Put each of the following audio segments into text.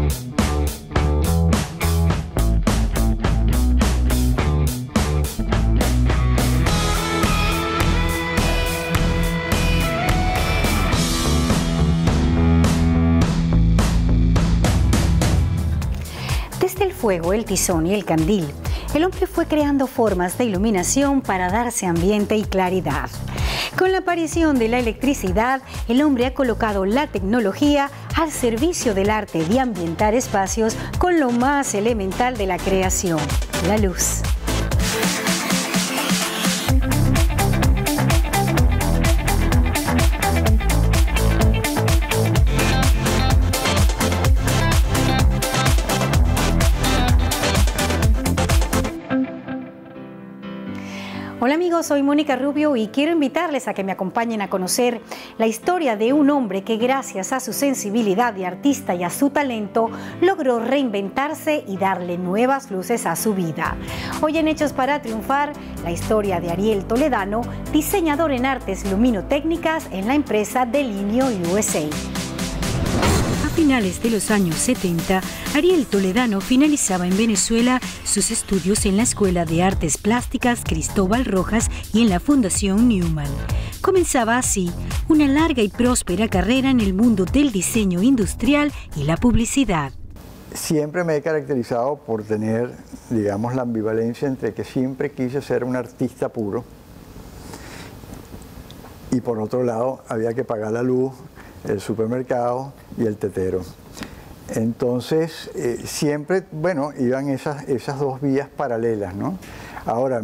Desde el fuego, el tizón y el candil, el hombre fue creando formas de iluminación para darse ambiente y claridad. Con la aparición de la electricidad, el hombre ha colocado la tecnología al servicio del arte de ambientar espacios con lo más elemental de la creación, la luz. Hola amigos, soy Mónica Rubio y quiero invitarles a que me acompañen a conocer la historia de un hombre que gracias a su sensibilidad de artista y a su talento logró reinventarse y darle nuevas luces a su vida. Hoy en Hechos para Triunfar, la historia de Ariel Toledano, diseñador en artes luminotécnicas en la empresa Delineo USA. A finales de los años 70, Ariel Toledano finalizaba en Venezuela sus estudios en la Escuela de Artes Plásticas Cristóbal Rojas y en la Fundación Newman. Comenzaba así una larga y próspera carrera en el mundo del diseño industrial y la publicidad. Siempre me he caracterizado por tener, digamos, la ambivalencia entre que siempre quise ser un artista puro y por otro lado había que pagar la luz, el supermercado y el tetero. Entonces, siempre, bueno, iban esas dos vías paralelas, ¿no? Ahora,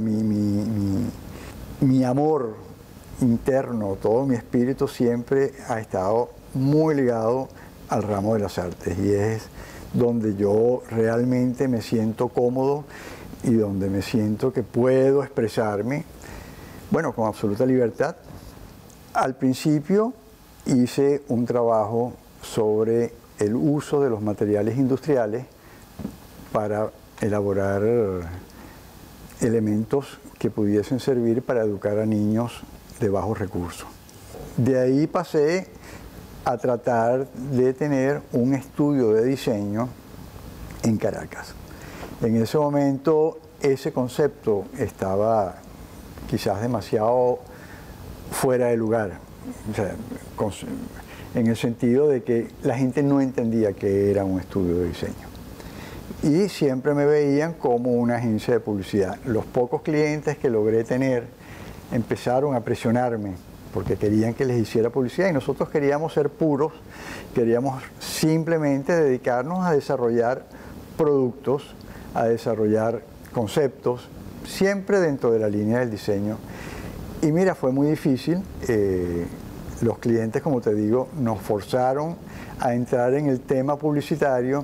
mi amor interno, todo mi espíritu siempre ha estado muy ligado al ramo de las artes y es donde yo realmente me siento cómodo y donde me siento que puedo expresarme, bueno, con absoluta libertad. Al principio hice un trabajo sobre el uso de los materiales industriales para elaborar elementos que pudiesen servir para educar a niños de bajos recursos. De ahí pasé a tratar de tener un estudio de diseño en Caracas. En ese momento ese concepto estaba quizás demasiado fuera de lugar. O sea, en el sentido de que la gente no entendía que era un estudio de diseño. Y siempre me veían como una agencia de publicidad. Los pocos clientes que logré tener empezaron a presionarme porque querían que les hiciera publicidad y nosotros queríamos ser puros, queríamos simplemente dedicarnos a desarrollar productos, a desarrollar conceptos, siempre dentro de la línea del diseño. Y mira, fue muy difícil. Los clientes, como te digo, nos forzaron a entrar en el tema publicitario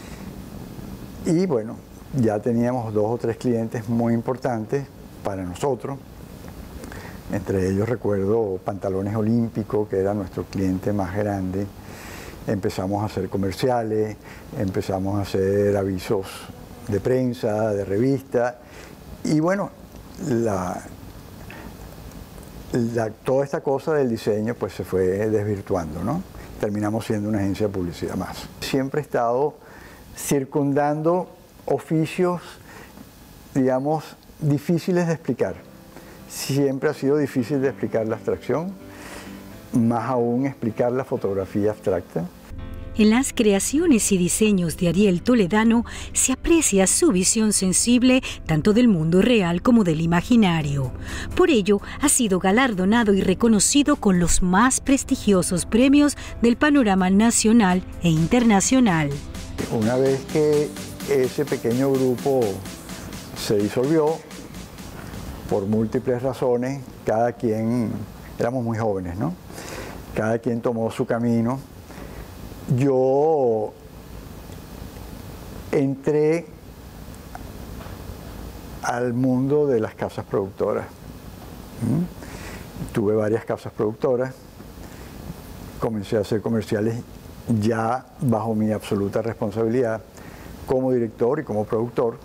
y bueno, ya teníamos 2 o 3 clientes muy importantes para nosotros. Entre ellos recuerdo Pantalones Olímpicos, que era nuestro cliente más grande. Empezamos a hacer comerciales, empezamos a hacer avisos de prensa, de revista y bueno, toda esta cosa del diseño pues se fue desvirtuando, ¿no? Terminamos siendo una agencia de publicidad más. Siempre he estado circundando oficios, digamos, difíciles de explicar. Siempre ha sido difícil de explicar la abstracción, más aún explicar la fotografía abstracta. En las creaciones y diseños de Ariel Toledano se aprecia su visión sensible tanto del mundo real como del imaginario. Por ello, ha sido galardonado y reconocido con los más prestigiosos premios del panorama nacional e internacional. Una vez que ese pequeño grupo se disolvió, por múltiples razones, cada quien, éramos muy jóvenes, ¿no? Cada quien tomó su camino. Yo entré al mundo de las casas productoras. Tuve varias casas productoras, comencé a hacer comerciales ya bajo mi absoluta responsabilidad como director y como productor.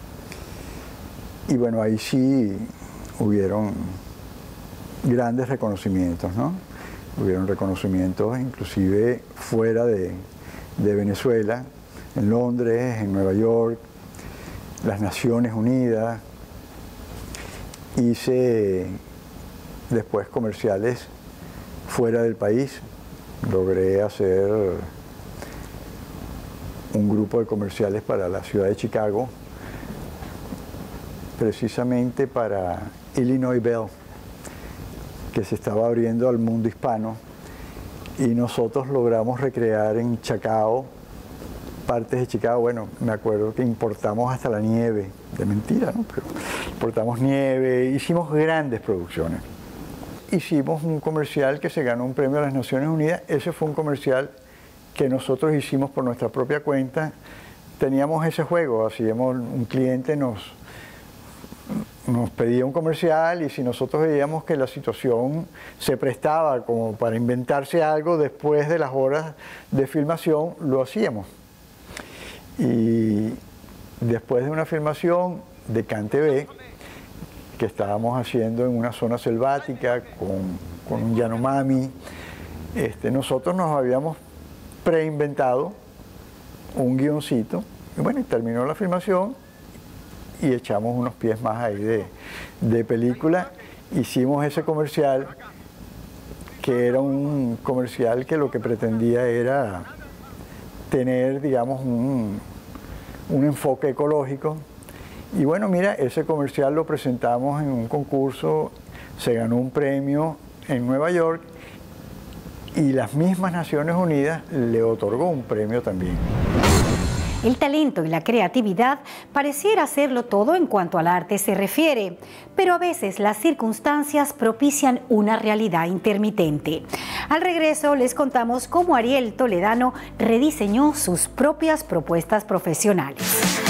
Y bueno, ahí sí hubieron grandes reconocimientos, ¿no? Hubieron reconocimientos inclusive fuera de Venezuela, en Londres, en Nueva York, las Naciones Unidas. Hice después comerciales fuera del país. Logré hacer un grupo de comerciales para la ciudad de Chicago, precisamente para Illinois Bell, que se estaba abriendo al mundo hispano, y nosotros logramos recrear en Chacao, partes de Chicago. Bueno, me acuerdo que importamos hasta la nieve, de mentira, ¿no? Pero importamos nieve, hicimos grandes producciones. Hicimos un comercial que se ganó un premio a las Naciones Unidas. Ese fue un comercial que nosotros hicimos por nuestra propia cuenta. Teníamos ese juego, hacíamos, un cliente nos pedía un comercial, y si nosotros veíamos que la situación se prestaba como para inventarse algo después de las horas de filmación, lo hacíamos. Y después de una filmación de CanTV, que estábamos haciendo en una zona selvática con un Yanomami, nosotros nos habíamos preinventado un guioncito, y bueno, terminó la filmación y echamos unos pies más ahí de película. Hicimos ese comercial, que era un comercial que lo que pretendía era tener, digamos, un enfoque ecológico. Y bueno, mira, ese comercial lo presentamos en un concurso, se ganó un premio en Nueva York, y las mismas Naciones Unidas le otorgó un premio también. El talento y la creatividad pareciera hacerlo todo en cuanto al arte se refiere, pero a veces las circunstancias propician una realidad intermitente. Al regreso les contamos cómo Ariel Toledano rediseñó sus propias propuestas profesionales.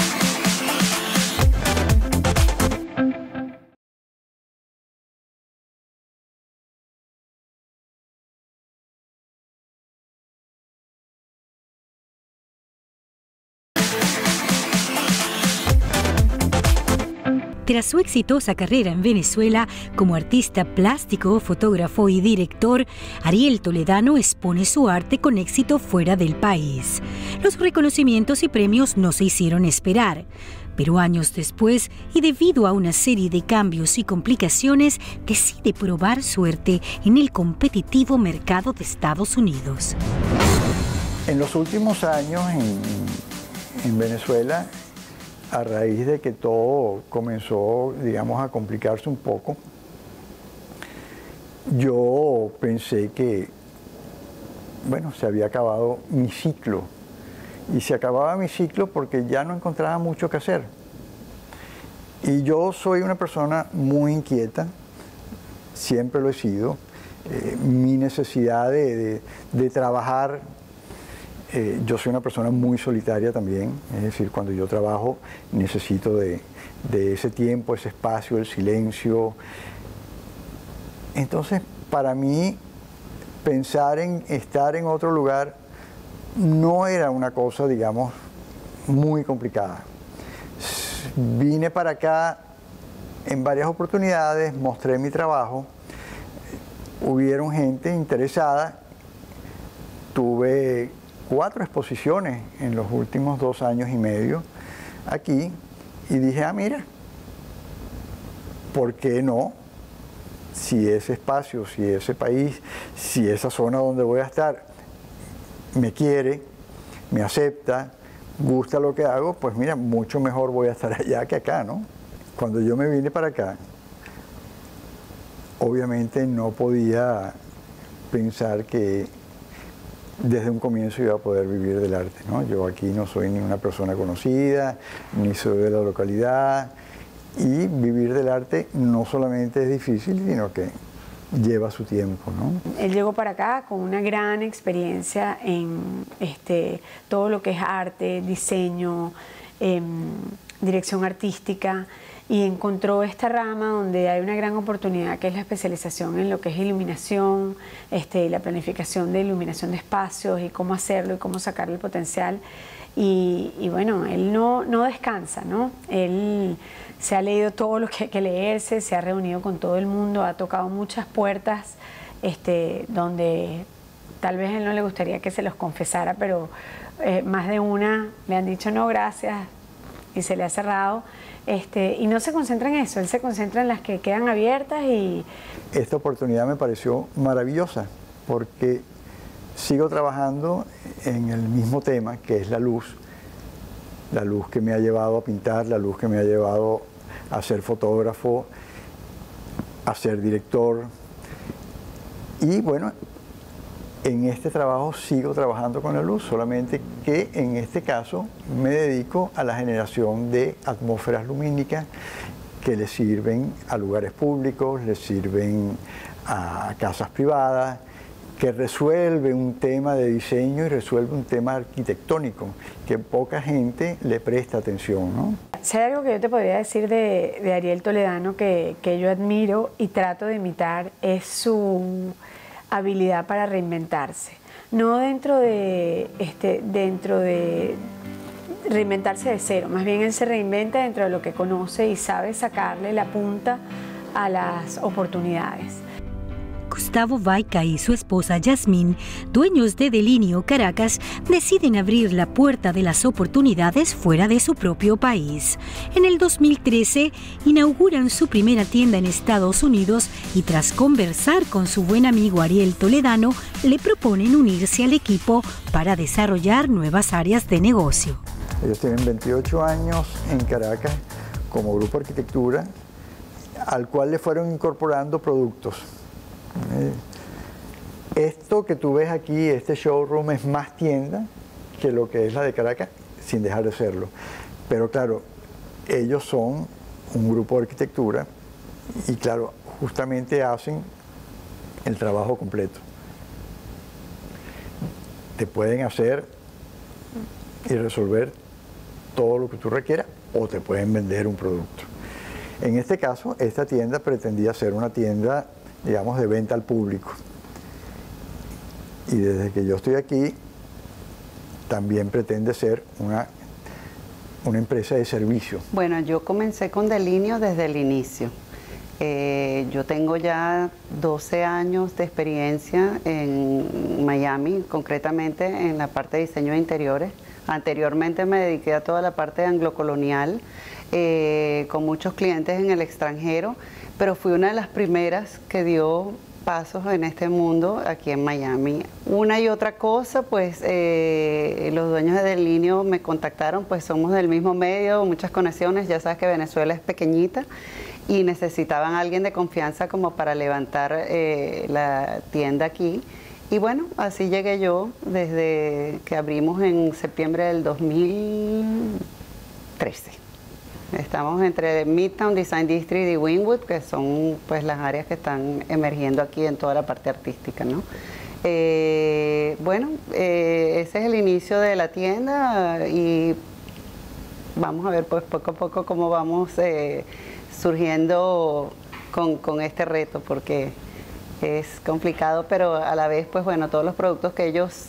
Tras su exitosa carrera en Venezuela como artista plástico, fotógrafo y director, Ariel Toledano expone su arte con éxito fuera del país. Los reconocimientos y premios no se hicieron esperar, pero años después, y debido a una serie de cambios y complicaciones, decide probar suerte en el competitivo mercado de Estados Unidos. En los últimos años en Venezuela, a raíz de que todo comenzó, digamos, a complicarse un poco, yo pensé que, bueno, se había acabado mi ciclo. Y se acababa mi ciclo porque ya no encontraba mucho que hacer. Y yo soy una persona muy inquieta, siempre lo he sido. Mi necesidad de trabajar, yo soy una persona muy solitaria también, es decir, cuando yo trabajo necesito de ese tiempo, ese espacio, el silencio. Entonces, para mí, pensar en estar en otro lugar no era una cosa, digamos, muy complicada. Vine para acá en varias oportunidades, mostré mi trabajo, hubieron gente interesada, tuve 4 exposiciones en los últimos 2 años y medio aquí, y dije, mira, ¿por qué no? Si ese espacio, si ese país, si esa zona donde voy a estar me quiere, me acepta, gusta lo que hago, pues mira, mucho mejor voy a estar allá que acá, ¿no? Cuando yo me vine para acá, obviamente no podía pensar que desde un comienzo iba a poder vivir del arte, ¿no? Yo aquí no soy ni una persona conocida, ni soy de la localidad, y vivir del arte no solamente es difícil, sino que lleva su tiempo, ¿no? Él llegó para acá con una gran experiencia en todo lo que es arte, diseño, dirección artística, y encontró esta rama donde hay una gran oportunidad, que es la especialización en lo que es iluminación, la planificación de iluminación de espacios y cómo hacerlo y cómo sacarle el potencial. Y bueno, él no descansa, ¿no? Él se ha leído todo lo que hay que leerse, se ha reunido con todo el mundo, ha tocado muchas puertas donde tal vez a él no le gustaría que se los confesara, pero más de una le han dicho no, gracias, y se le ha cerrado. Y no se concentra en eso, él se concentra en las que quedan abiertas. Y esta oportunidad me pareció maravillosa porque sigo trabajando en el mismo tema, que es la luz que me ha llevado a pintar, la luz que me ha llevado a ser fotógrafo, a ser director. Y bueno, en este trabajo sigo trabajando con la luz, solamente que en este caso me dedico a la generación de atmósferas lumínicas que le sirven a lugares públicos, le sirven a casas privadas, que resuelve un tema de diseño y resuelve un tema arquitectónico que poca gente le presta atención, ¿no? Si hay algo que yo te podría decir de Ariel Toledano que yo admiro y trato de imitar, es su habilidad para reinventarse. No dentro de reinventarse de cero, más bien él se reinventa dentro de lo que conoce y sabe sacarle la punta a las oportunidades. Gustavo Vaica y su esposa Yasmín, dueños de Delinio Caracas, deciden abrir la puerta de las oportunidades fuera de su propio país. En el 2013 inauguran su primera tienda en Estados Unidos y tras conversar con su buen amigo Ariel Toledano, le proponen unirse al equipo para desarrollar nuevas áreas de negocio. Ellos tienen 28 años en Caracas como grupo de arquitectura, al cual le fueron incorporando productos. Esto que tú ves aquí, este showroom, es más tienda que lo que es la de Caracas, sin dejar de serlo. Pero claro, ellos son un grupo de arquitectura y claro, justamente hacen el trabajo completo. Te pueden hacer y resolver todo lo que tú requieras o te pueden vender un producto. En este caso, esta tienda pretendía ser una tienda, digamos, de venta al público. Y desde que yo estoy aquí, también pretende ser una empresa de servicio. Bueno, yo comencé con Delinio desde el inicio. Yo tengo ya 12 años de experiencia en Miami, concretamente en la parte de diseño de interiores. Anteriormente me dediqué a toda la parte anglocolonial, con muchos clientes en el extranjero, pero fui una de las primeras que dio pasos en este mundo aquí en Miami. Una y otra cosa, pues los dueños de Delinio me contactaron, pues somos del mismo medio, muchas conexiones, ya sabes que Venezuela es pequeñita y necesitaban a alguien de confianza como para levantar la tienda aquí. Y bueno, así llegué yo desde que abrimos en septiembre del 2013. Estamos entre Midtown Design District y Wynwood, que son pues las áreas que están emergiendo aquí en toda la parte artística, ¿no? Bueno, ese es el inicio de la tienda y vamos a ver pues poco a poco cómo vamos surgiendo con este reto, porque es complicado, pero a la vez pues bueno, todos los productos que ellos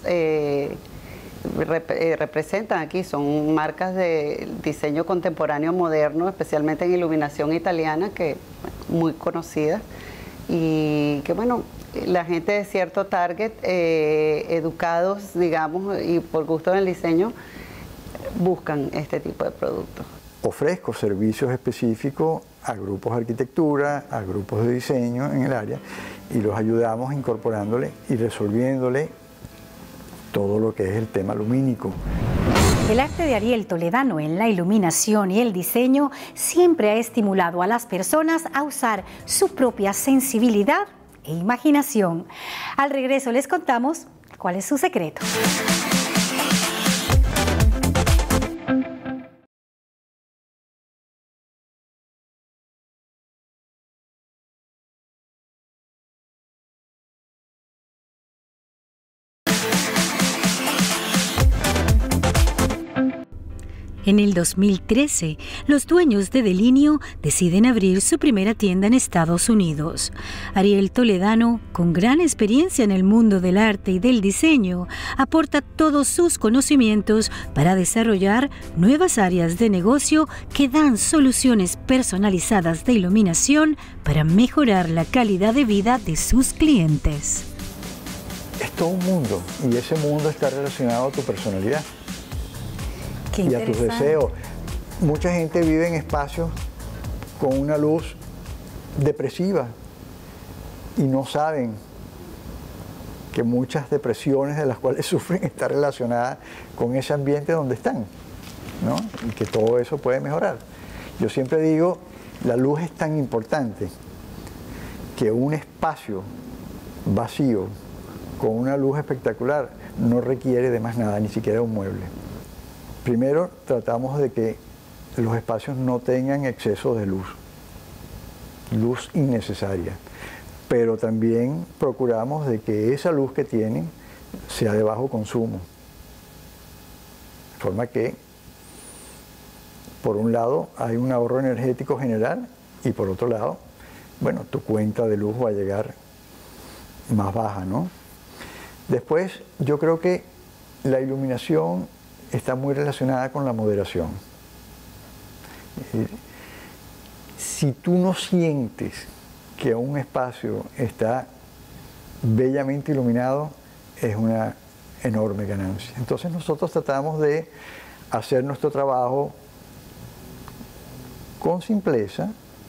representan aquí son marcas de diseño contemporáneo moderno, especialmente en iluminación italiana, que muy conocidas y que bueno, la gente de cierto target, educados digamos y por gusto del diseño, buscan este tipo de productos. Ofrezco servicios específicos a grupos de arquitectura, a grupos de diseño en el área y los ayudamos incorporándole y resolviéndole todo lo que es el tema lumínico. El arte de Ariel Toledano en la iluminación y el diseño siempre ha estimulado a las personas a usar su propia sensibilidad e imaginación. Al regreso les contamos cuál es su secreto. En el 2013, los dueños de Delinio deciden abrir su primera tienda en Estados Unidos. Ariel Toledano, con gran experiencia en el mundo del arte y del diseño, aporta todos sus conocimientos para desarrollar nuevas áreas de negocio que dan soluciones personalizadas de iluminación para mejorar la calidad de vida de sus clientes. Es todo un mundo y ese mundo está relacionado a tu personalidad. y a tus deseos. Mucha gente vive en espacios con una luz depresiva y no saben que muchas depresiones de las cuales sufren están relacionadas con ese ambiente donde están, ¿no? Y que todo eso puede mejorar. Yo siempre digo, la luz es tan importante que un espacio vacío con una luz espectacular no requiere de más nada, ni siquiera un mueble. Primero, tratamos de que los espacios no tengan exceso de luz innecesaria, pero también procuramos de que esa luz que tienen sea de bajo consumo, de forma que por un lado hay un ahorro energético general y por otro lado, bueno, tu cuenta de luz va a llegar más baja, ¿no? Después, yo creo que la iluminación está muy relacionada con la moderación. Si tú no sientes que un espacio está bellamente iluminado, es una enorme ganancia. Entonces nosotros tratamos de hacer nuestro trabajo con simpleza,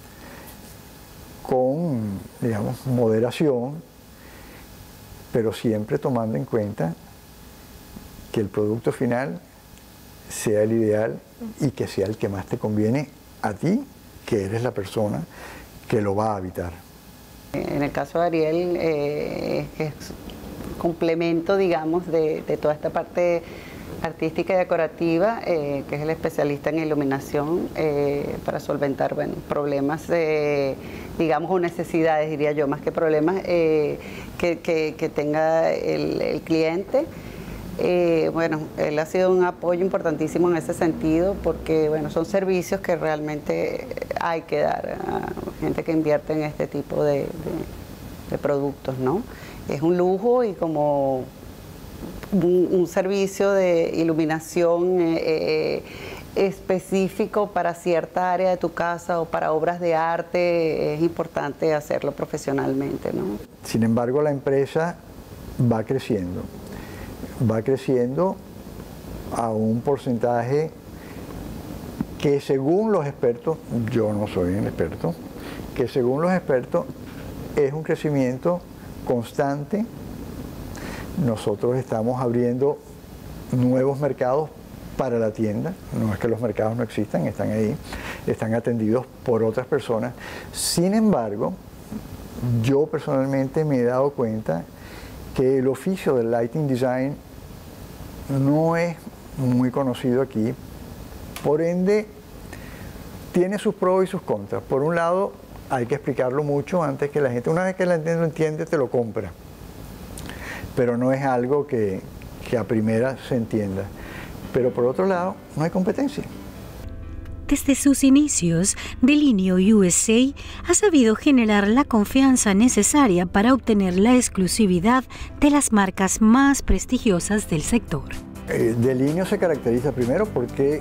con, digamos, moderación, pero siempre tomando en cuenta que el producto final sea el ideal y que sea el que más te conviene a ti, que eres la persona que lo va a habitar. En el caso de Ariel, es complemento, digamos, de toda esta parte artística y decorativa, que es el especialista en iluminación, para solventar, bueno, problemas, digamos, o necesidades, diría yo, más que problemas que tenga el cliente. Bueno, él ha sido un apoyo importantísimo en ese sentido porque, bueno, son servicios que realmente hay que dar a gente que invierte en este tipo de productos, ¿no? Es un lujo y como un servicio de iluminación específico para cierta área de tu casa o para obras de arte, es importante hacerlo profesionalmente, ¿no? Sin embargo, la empresa va creciendo a un porcentaje que según los expertos, yo no soy un experto, que según los expertos es un crecimiento constante. Nosotros estamos abriendo nuevos mercados para la tienda, no es que los mercados no existan, están ahí, están atendidos por otras personas. Sin embargo, yo personalmente me he dado cuenta que el oficio del lighting design no es muy conocido aquí, por ende tiene sus pros y sus contras. Por un lado, hay que explicarlo mucho antes que la gente, una vez que la gente lo entiende, te lo compra, pero no es algo que a primera se entienda. Pero por otro lado, no hay competencia. Desde sus inicios, Delineo USA ha sabido generar la confianza necesaria para obtener la exclusividad de las marcas más prestigiosas del sector. Delineo se caracteriza primero porque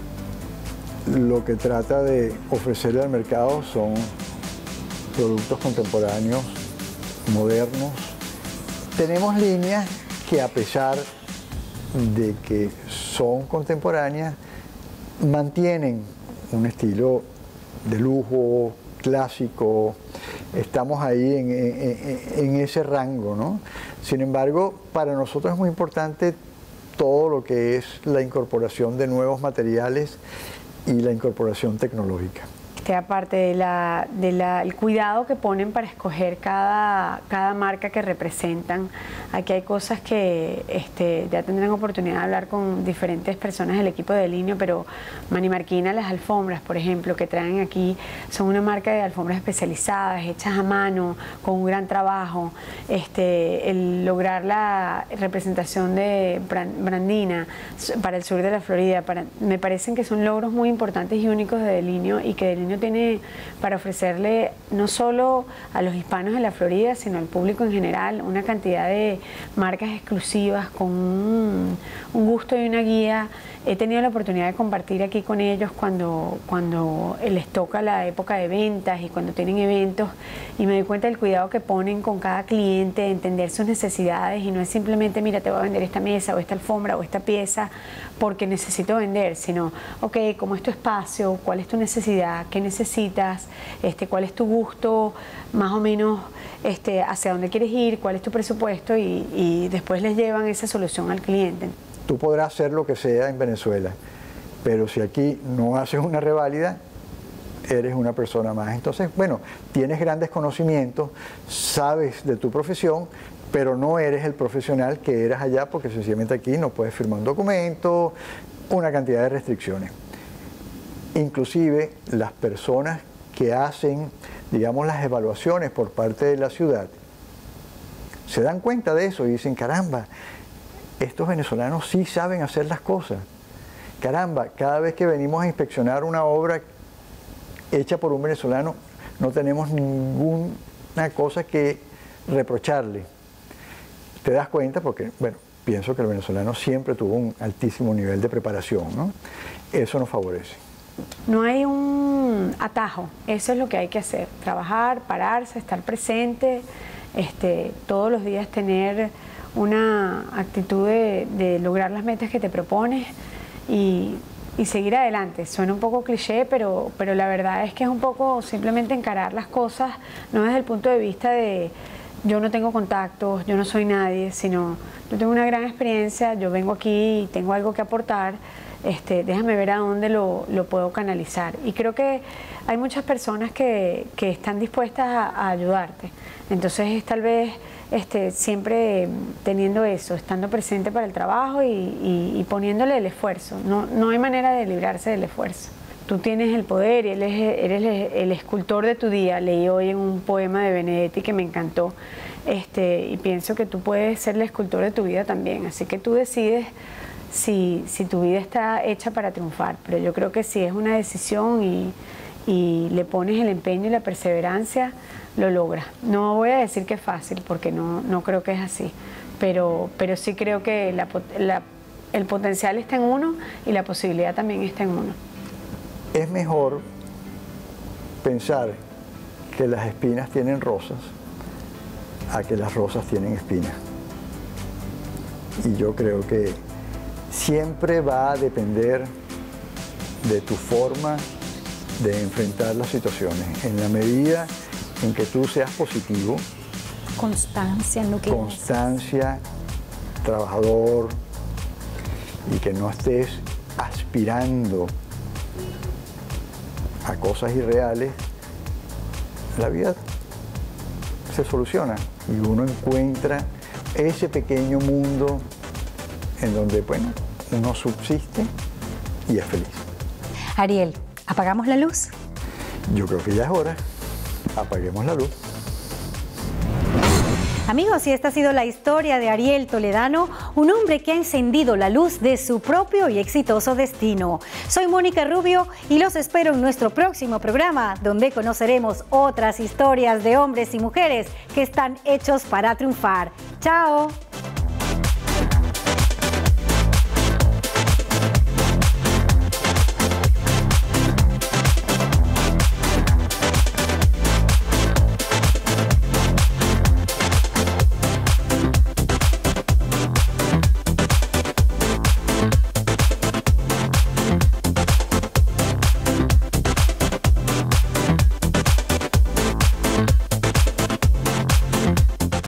lo que trata de ofrecerle al mercado son productos contemporáneos, modernos. Tenemos líneas que, a pesar de que son contemporáneas, mantienen un estilo de lujo, clásico. Estamos ahí en ese rango, ¿no? Sin embargo, para nosotros es muy importante todo lo que es la incorporación de nuevos materiales y la incorporación tecnológica. Aparte del cuidado que ponen para escoger cada marca que representan, aquí hay cosas que ya tendrán oportunidad de hablar con diferentes personas del equipo de Delineo, pero Manimarquina, las alfombras, por ejemplo, que traen aquí, son una marca de alfombras especializadas, hechas a mano, con un gran trabajo. El lograr la representación de Brandina para el sur de la Florida, me parecen que son logros muy importantes y únicos de Delineo, y que Delineo tiene para ofrecerle no solo a los hispanos de la Florida, sino al público en general, una cantidad de marcas exclusivas con un gusto y una guía he tenido la oportunidad de compartir aquí con ellos cuando les toca la época de ventas y cuando tienen eventos, y me doy cuenta del cuidado que ponen con cada cliente, de entender sus necesidades, y no es simplemente, mira, te voy a vender esta mesa o esta alfombra o esta pieza porque necesito vender, sino, ok, ¿cómo es tu espacio? ¿Cuál es tu necesidad? ¿Qué necesitas? ¿Cuál es tu gusto? Más o menos hacia dónde quieres ir, cuál es tu presupuesto, y después les llevan esa solución al cliente. Tú podrás hacer lo que sea en Venezuela, pero si aquí no haces una reválida, eres una persona más. Entonces, bueno, tienes grandes conocimientos, sabes de tu profesión, pero no eres el profesional que eras allá, porque sencillamente aquí no puedes firmar un documento, una cantidad de restricciones. Inclusive las personas que hacen, digamos, las evaluaciones por parte de la ciudad, se dan cuenta de eso y dicen, caramba, estos venezolanos sí saben hacer las cosas. Caramba, cada vez que venimos a inspeccionar una obra hecha por un venezolano, no tenemos ninguna cosa que reprocharle. Te das cuenta porque, bueno, pienso que el venezolano siempre tuvo un altísimo nivel de preparación, ¿no? Eso nos favorece. No hay un atajo, eso es lo que hay que hacer, trabajar, pararse, estar presente, todos los días tener una actitud de lograr las metas que te propones y seguir adelante. Suena un poco cliché, pero la verdad es que es un poco simplemente encarar las cosas, no desde el punto de vista de yo no tengo contactos, yo no soy nadie, sino yo tengo una gran experiencia, yo vengo aquí y tengo algo que aportar, déjame ver a dónde lo puedo canalizar. Y creo que hay muchas personas que están dispuestas a ayudarte. Entonces es tal vez siempre teniendo eso, estando presente para el trabajo y poniéndole el esfuerzo. No hay manera de librarse del esfuerzo. Tú tienes el poder y eres el escultor de tu día. Leí hoy en un poema de Benedetti que me encantó, y pienso que tú puedes ser el escultor de tu vida también. Así que tú decides si tu vida está hecha para triunfar, pero yo creo que si es una decisión y le pones el empeño y la perseverancia, lo logras. No voy a decir que es fácil, porque no creo que es así, pero sí creo que el potencial está en uno y la posibilidad también está en uno. Es mejor pensar que las espinas tienen rosas a que las rosas tienen espinas. Y yo creo que siempre va a depender de tu forma de enfrentar las situaciones. En la medida en que tú seas positivo, Constancia en lo que constancia, trabajador, y que no estés aspirando a cosas irreales, la vida se soluciona y uno encuentra ese pequeño mundo en donde, bueno, uno subsiste y es feliz. Ariel, ¿apagamos la luz? Yo creo que ya es hora. Apaguemos la luz. Amigos, y esta ha sido la historia de Ariel Toledano, un hombre que ha encendido la luz de su propio y exitoso destino. Soy Mónica Rubio y los espero en nuestro próximo programa, donde conoceremos otras historias de hombres y mujeres que están hechos para triunfar. ¡Chao!